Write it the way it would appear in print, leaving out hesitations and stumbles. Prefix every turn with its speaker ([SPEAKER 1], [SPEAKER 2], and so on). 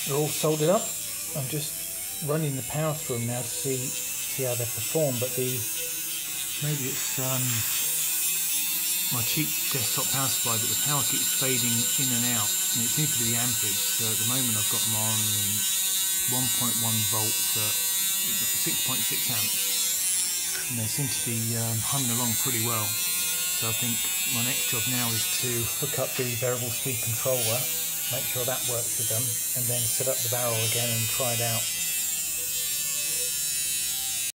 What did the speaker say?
[SPEAKER 1] they're all soldered up. I'm just running the power through them now to see how they perform, but maybe it's my cheap desktop power supply, but the power keeps fading in and out, and it seems to be the ampage. So at the moment I've got them on 1.1 volts at 6.6 amps, and they seem to be humming along pretty well. So I think my next job now is to hook up the variable speed controller, make sure that works with them, and then set up the barrel again and try it out.